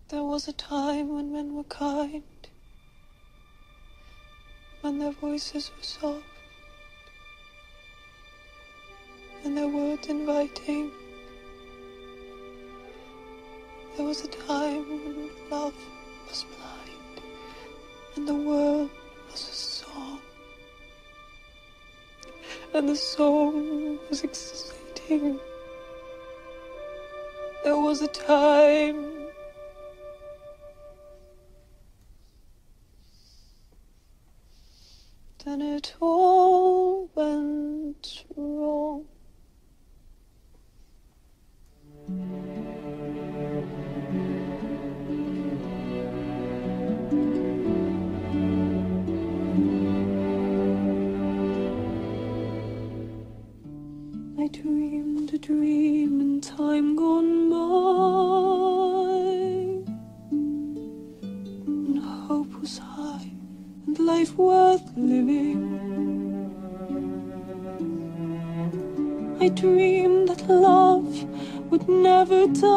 There was a time when men were kind, when their voices were soft, and their words inviting. There was a time when love was blind, and the world was a song, and the song was exciting. There was a time then it all went wrong. I dreamed a dream in time gone by, and hope was high and life worth living. I dreamed that love would never die.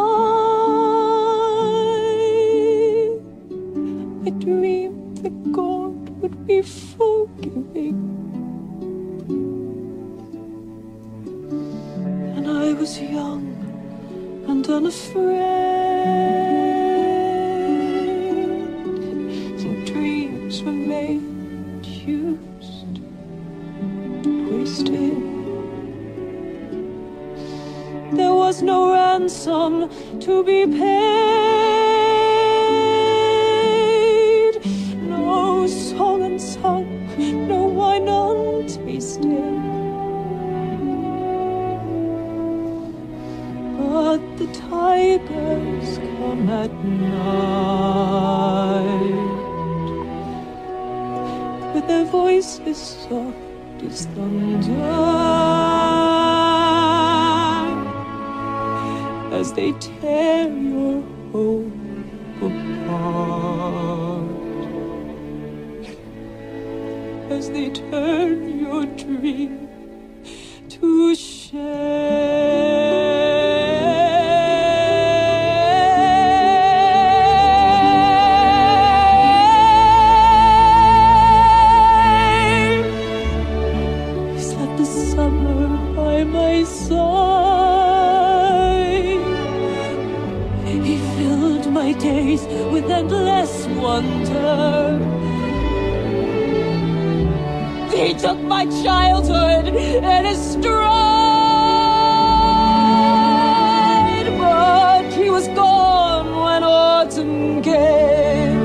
I dreamed that God would be forgiving. And I was young and unafraid, and dreams were made, used, wasted. There was no ransom to be paid, no song unsung, no wine untasted. But the tigers come at night, with their voices soft as thunder, as they tear your hope apart, as they turn your dream to shame. Slept the summer by my side. He filled my days with endless wonder. He took my childhood in his stride, but he was gone when autumn came.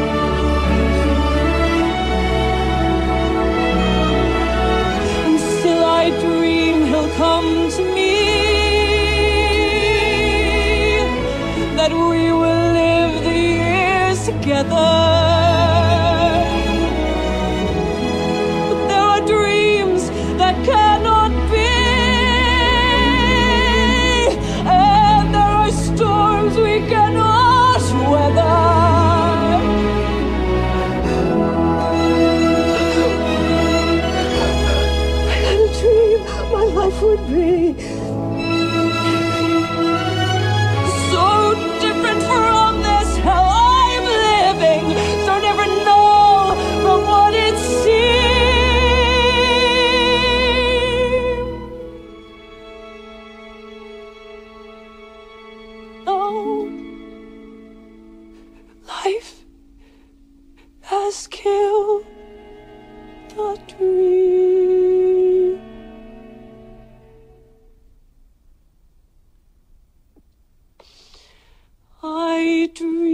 And still I dream he'll come to me, that we will live the years together. Cannot be, and there are storms we cannot weather. I had a dream my life would be so different from this hell I'm living, so never know from what it seems. Life has killed the dream. I dream.